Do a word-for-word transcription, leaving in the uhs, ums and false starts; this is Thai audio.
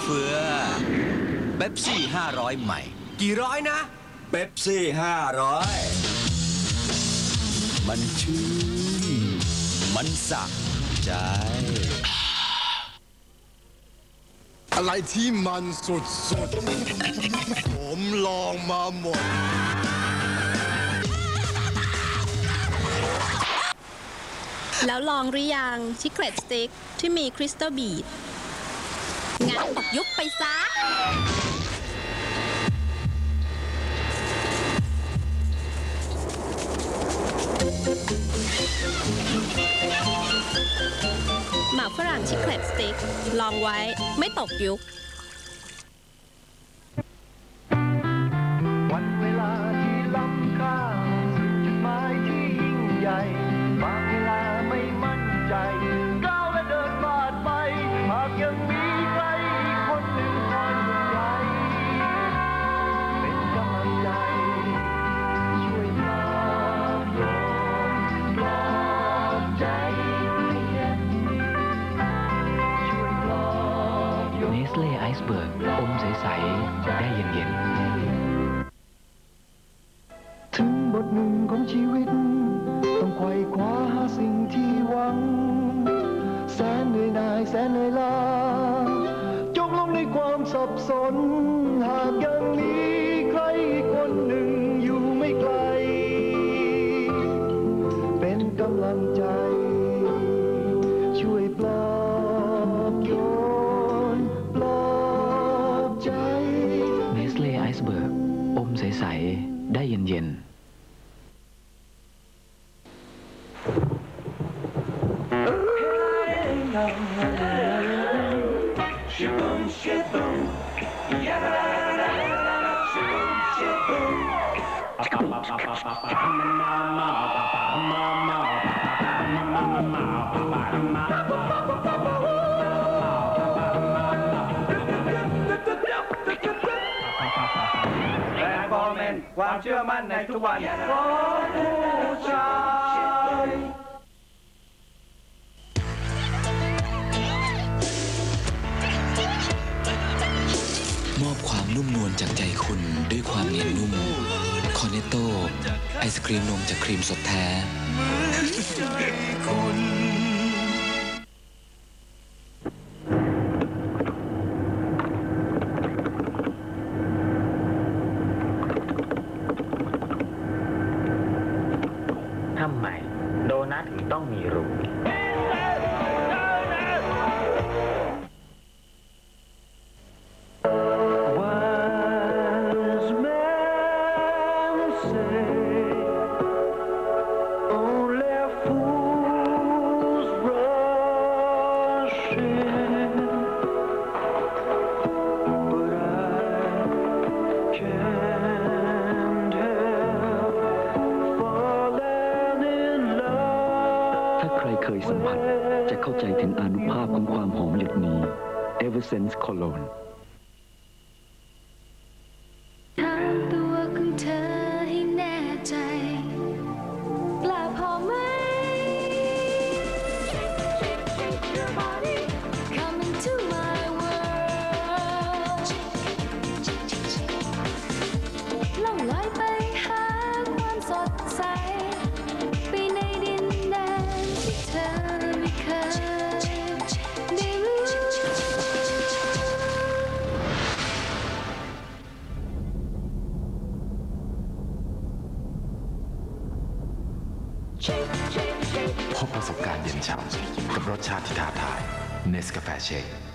ฟือเป๊ปซี่ห้าร้อยใหม่กี่ร้อยนะเป๊ปซี่ห้าร้อยมันชื่นมันสะใจอะไรที่มันสุดๆผมลองมาหมดแล้วลองหรือยังชิคเกรตสติ๊กที่มีคริสตัลบีดงั้นตกยุคไปซะหมากฝรั่งชิคเกรตสติ๊กลองไว้ไม่ตกยุควันเวลาที่ล้ำค่าสิ่งจุดหมายที่ยิ่งใหญ่บางเวลาไม่มั่นใจก้าวและเดินบาดไปหากยังมีใครอีกคนหนึ่งคอยห่วงใยเป็นกำลังใจช่วยปลอบโยนปลอบใจช่วยปลอบโยน Nestle Iceberg อมใสๆได้เย็นๆถึงบทหนึ่งของชีวิตต้องไขว่คว้าหาสิ่งที่หวังแสนเหนื่อยหน่ายแสนเหนื่อยล้าจมลงในความสับสนหากยังมีใครคนหนึ่งอยู่ไม่ไกลเป็นกำลังใจช่วยปลอบโยนปลอบใจ Nestle Iceberg อมใสๆได้เย็นๆความเชื่อมั่นในทุกวันของผู้ชายมอบความนุ่มนวลจากใจคุณด้วยความเนียนนุ่มคอนเนตโต้ไอศครีมนมจากครีมสดแท้ทำไมโดนัทถึงต้องมีรูเคยสัมผัสจะเข้าใจถึงอานุภาพของความหอมหยดนี้ Eversense Cologne ถามตัวของเธอให้แน่ใจกล้าพอไหม Come into my world ล่องลอยไปหาความสดใสไปในดินแดนที่เธอไม่เคยได้รู้พบประสบการณ์เย็นฉ่ำกับรสชาติที่ท้าทาย Nescafe Shake